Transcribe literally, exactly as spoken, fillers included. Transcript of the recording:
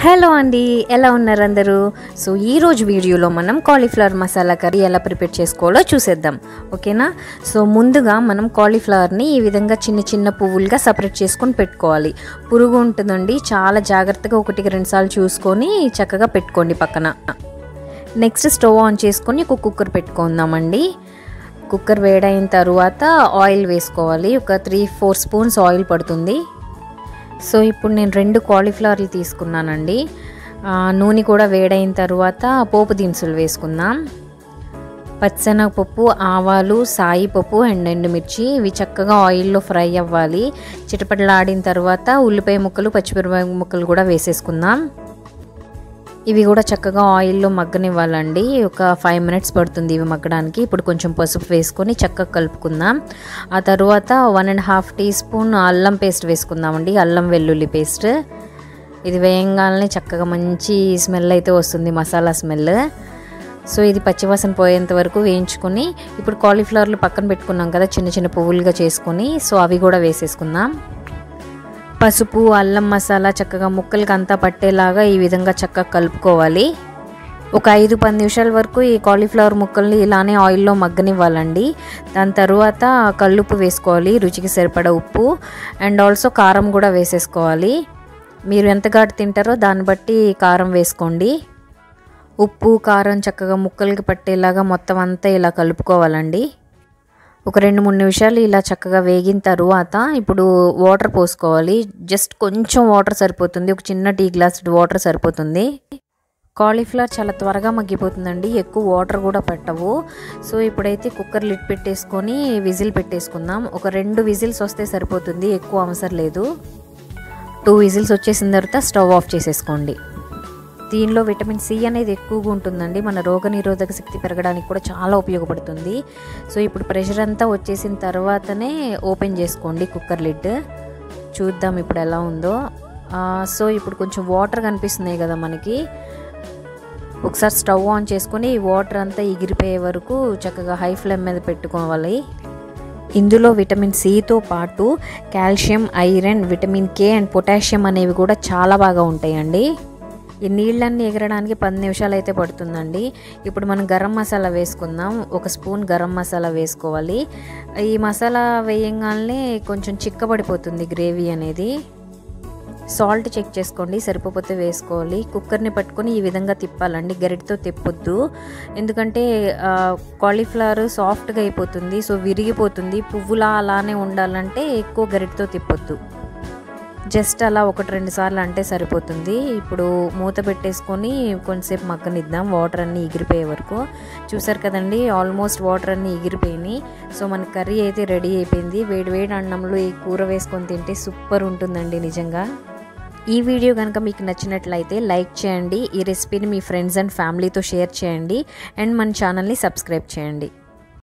Hello అండి, ఎలా ఉన్నారు అందరూ? సో ఈరోజు వీడియోలో మనం కాలీఫ్లవర్ మసాలా కర్రీ ఎలా ప్రిపేర్ చేసుకోవాలో చూసేద్దాం, ఓకేనా? సో ముందుగా మనం కాలీఫ్లవర్ని ఈ విధంగా చిన్న చిన్న పువ్వులుగా సపరేట్ చేసుకొని పెట్టుకోవాలి. పురుగు ఉంటుందండి, చాలా జాగ్రత్తగా ఒకటికి రెండు సార్లు చూసుకొని చక్కగా పెట్టుకోండి పక్కన. నెక్స్ట్ స్టవ్ ఆన్ చేసుకొని ఒక కుక్కర్ పెట్టుకుందామండి. కుక్కర్ వేడైన తర్వాత ఆయిల్ వేసుకోవాలి. ఒక త్రీ ఫోర్ స్పూన్స్ ఆయిల్ పడుతుంది. సో ఇప్పుడు నేను రెండు కాలీఫ్లవర్లు తీసుకున్నానండి. నూనె కూడా వేడైన తర్వాత పోపు దినుసులు వేసుకుందాం. పచ్చెనగపప్పు, ఆవాలు, సాయి పప్పు అండ్ ఎండుమిర్చి ఇవి చక్కగా ఆయిల్లో ఫ్రై అవ్వాలి. చిటపటలాడిన తర్వాత ఉల్లిపాయ ముక్కలు, పచ్చిమిరపకాయ ముక్కలు కూడా వేసేసుకుందాం. ఇవి కూడా చక్కగా ఆయిల్లో మగ్గనివ్వాలండి. ఒక ఫైవ్ మినిట్స్ పడుతుంది ఇవి మగ్గడానికి. ఇప్పుడు కొంచెం పసుపు వేసుకొని చక్కగా కలుపుకుందాం. ఆ తర్వాత one and half teaspoon అల్లం పేస్ట్ వేసుకుందామండి, అల్లం వెల్లుల్లి పేస్ట్. ఇది వేయంగానే చక్కగా మంచి స్మెల్ అయితే వస్తుంది, మసాలా స్మెల్. సో ఇది పచ్చివాసన పోయేంత వరకు వేయించుకొని ఇప్పుడు కాలీఫ్లవర్లు పక్కన పెట్టుకున్నాం కదా చిన్న చిన్న పువ్వులుగా చేసుకొని, సో అవి కూడా వేసేసుకుందాం. పసుపు, అల్లం మసాలా చక్కగా ముక్కలకి అంతా పట్టేలాగా ఈ విధంగా చక్కగా కలుపుకోవాలి. ఒక ఐదు పది నిమిషాల వరకు ఈ కాలీఫ్లవర్ ముక్కల్ని ఇలానే ఆయిల్లో మగ్గనివ్వాలండి. దాని తర్వాత కల్లుప్పు వేసుకోవాలి, రుచికి సరిపడా ఉప్పు అండ్ ఆల్సో కారం కూడా వేసేసుకోవాలి. మీరు ఎంత ఘాటు తింటారో దాన్ని బట్టి కారం వేసుకోండి. ఉప్పు, కారం చక్కగా ముక్కలకి పట్టేలాగా మొత్తం అంతా ఇలా కలుపుకోవాలండి. ఒక రెండు మూడు నిమిషాలు ఇలా చక్కగా వేగిన తర్వాత ఇప్పుడు వాటర్ పోసుకోవాలి. జస్ట్ కొంచెం వాటర్ సరిపోతుంది, ఒక చిన్న టీ గ్లాస్ వాటర్ సరిపోతుంది. కాలీఫ్లవర్ చాలా త్వరగా మగ్గిపోతుందండి, ఎక్కువ వాటర్ కూడా పెట్టవు. సో ఇప్పుడైతే కుక్కర్ లిడ్ పెట్టేసుకొని విజిల్ పెట్టేసుకుందాం. ఒక రెండు విజిల్స్ వస్తే సరిపోతుంది, ఎక్కువ అవసరం లేదు. టూ విజిల్స్ వచ్చేసిన తర్వాత స్టవ్ ఆఫ్ చేసేసుకోండి. దీనిలో విటమిన్ సి అనేది ఎక్కువగా ఉంటుందండి, మన రోగనిరోధక శక్తి పెరగడానికి కూడా చాలా ఉపయోగపడుతుంది. సో ఇప్పుడు ప్రెషర్ అంతా వచ్చేసిన తర్వాతనే ఓపెన్ చేసుకోండి కుక్కర్ లిడ్. చూద్దాం ఇప్పుడు ఎలా ఉందో. సో ఇప్పుడు కొంచెం వాటర్ కనిపిస్తున్నాయి కదా మనకి. ఒకసారి స్టవ్ ఆన్ చేసుకొని ఈ వాటర్ అంతా ఎగిరిపోయే వరకు చక్కగా హై ఫ్లేమ్ మీద పెట్టుకోవాలి. ఇందులో విటమిన్ సితో పాటు calcium, iron, vitamin K and potassium అనేవి కూడా చాలా బాగా ఉంటాయండి. ఈ నీళ్ళన్నీ ఎగరడానికి పది నిమిషాలు అయితే పడుతుందండి. ఇప్పుడు మనం గరం మసాలా వేసుకుందాం. ఒక స్పూన్ గరం మసాలా వేసుకోవాలి. ఈ మసాలా వేయంగానే కొంచెం చిక్కబడిపోతుంది గ్రేవీ అనేది. సాల్ట్ చెక్ చేసుకోండి, సరిపోతే వేసుకోవాలి. కుక్కర్ని పట్టుకొని ఈ విధంగా తిప్పాలండి, గరిటతో తిప్పొద్దు. ఎందుకంటే కాలీఫ్లవర్ సాఫ్ట్గా అయిపోతుంది, సో విరిగిపోతుంది. పువ్వులా అలానే ఉండాలంటే ఎక్కువ గరిటతో తిప్పొద్దు. జస్ట్ అలా ఒకటి రెండు సార్లు అంటే సరిపోతుంది. ఇప్పుడు మూత పెట్టేసుకొని కొంచెంసేపు మగ్గనిద్దాం, వాటర్ అన్నీ ఎగిరిపోయే వరకు. చూసారు కదండి, ఆల్మోస్ట్ వాటర్ అన్నీ ఎగిరిపోయినాయి. సో మన కర్రీ అయితే రెడీ అయిపోయింది. వేడి వేడి అన్నంలో ఈ కూర వేసుకొని తింటే సూపర్ ఉంటుందండి నిజంగా. ఈ వీడియో కనుక మీకు నచ్చినట్లయితే లైక్ చేయండి, ఈ రెసిపీని మీ ఫ్రెండ్స్ అండ్ ఫ్యామిలీతో షేర్ చేయండి అండ్ మన ఛానల్ని సబ్స్క్రైబ్ చేయండి.